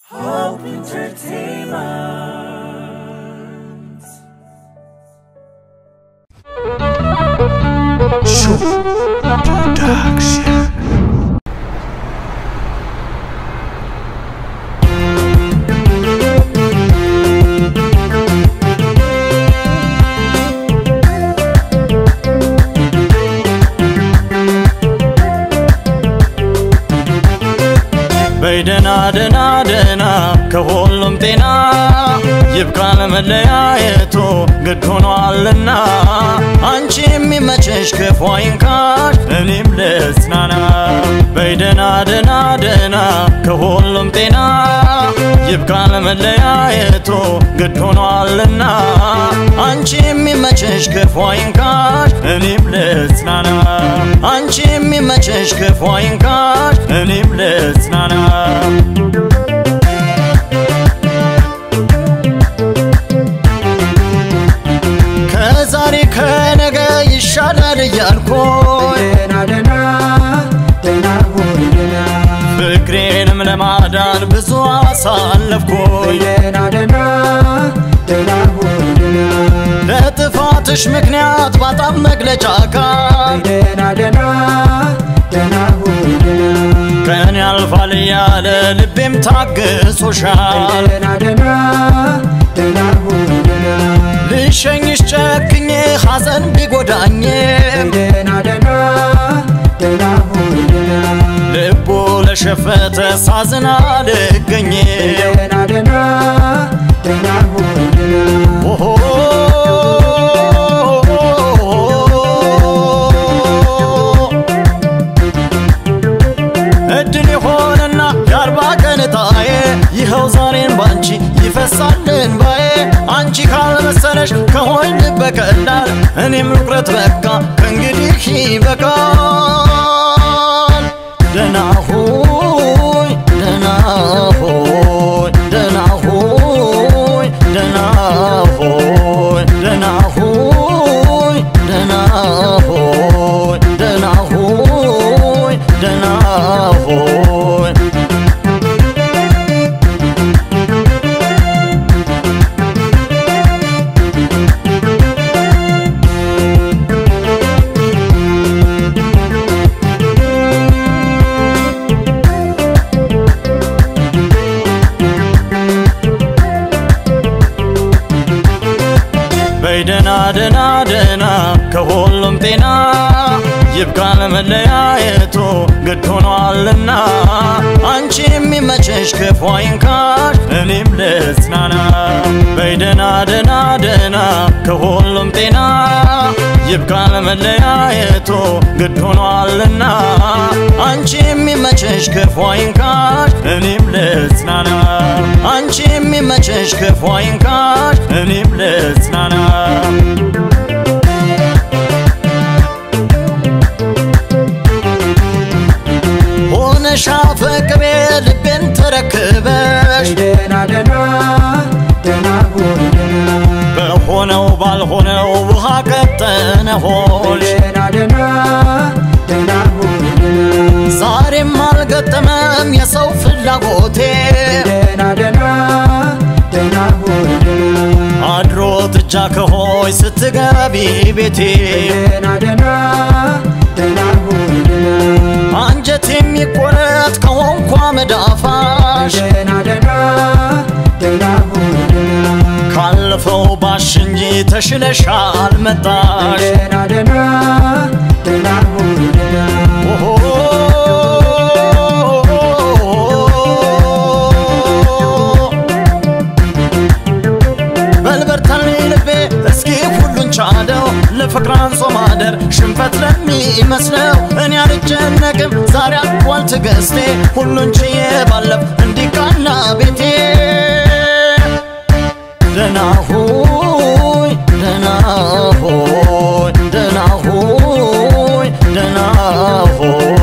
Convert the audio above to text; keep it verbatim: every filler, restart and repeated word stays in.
Hope Entertainment. Show Production. በይደና ደና ደና ከሁሉም ጤና ይብቃን መለያየቱ ግድ ሆኗልና አንቺ የሚመችሽ ክፉ አይንካሽ እኔም ልጽናና በይደና ደና ደና ከሁሉም ጤና ይብቃን መለያየቱ ግድ ሆኗልና አንቺ የሚመችሽ ክፉ አይንካሽ እኔም ልጽናና አንቺ የሚመችሽ ክፉ አይንካሽ እኔም ልጽናና ከዛሬ ከነገ ይሻላል እያልኩኝ ደና ደና ደና ሁሉና ፍቅሬንም ለማዳን ብዙ አሳለፍኩኝ ደና ደና ደና ሁሉና ለጥፋትሽ ምክንያት ባጣም መግለጫ ካል ደና ደና ደና ሁሉና ቀን ያልፋል ያለ ልቤም ታግሶሻል ደና ደና ደና ሁሉና ልሸኝሽ ጨክኜ ሐዘን ቢጎዳኝ ደና ደና ደና ሁሉና ልቡ ለሸፈተ ሳዝን አልገኝ ደና ደና ደና ሁሉና ኦሆ እድል ይሆንና የአርባ ቀን ዕጣዬ ይኸው ዛሬን ባንቺ ይፈሳል እንባዬ አንቺ ካልመሰለሽ ከሆኝ ልበቀላል እኔም ልቁረት በቃ ከእንግዲህ ይበቃል ደህና ሁኝ ደህና ሁኝ ደህና ሁኝ ደህና ሁኝ ደህና ሁኝ ደህና ሁኝ ደህና ሁኝ ደህና ሁኝ በይደና ደና ደና ከሁሉም ጤና ይብቃን መለያየቱ ግድ ሆኗልና አንቺ የሚመችሽ ክፉ አይንካሽ እኔም ልጽናና በይደና ደና ደና ከሁሉም ጤና ይብቃን መለያየቱ ግድ ሆኗልና አንቺ የሚመችሽ ክፉ አይንካሽ እኔም ልጽናና አንቺ የሚመችሽ ክፉ አይንካሽ እኔም ልጽናና ሆነሽ አፈቅቤ ልቤን ተረክበሽ ደና ደና ደና ሁሉና በሆነው ባልሆነው ውሃ ቀጠነ ሆንሽ ደና ደና ደና ሁሉና ዛሬም አልገጠመም የሰው ፍላጎቴ ደና ደና ደና ሁሉና አድሮ ጥጃ ከሆይ ስትገቢ ቤቴ ደና ደና ደና ሁሉና አንጀት የሚቆረጥ ከሆንኳ መዳፋሽ ደና ደና ደና ሁሉና ካለፈው ባሽ እንጂ ተሽለሻል መጣሽ ደና ደና ደና ሁሉና ኦሆ በልበርታልኝ ልቤ እስኪ ሁሉን ቻለው ለፍቅር አንሶ ማደር ሽንፈት ለሚመስለው እኔ አልጨነቅም ዛሬ አልቋል ትዕግስቴ ሁሉን ችዬ ባለፍ እንዲቃና ቤቴ ደህና ሁኝ ደህና ሁኝ ደህና ሁኝ ደህና ሁኝ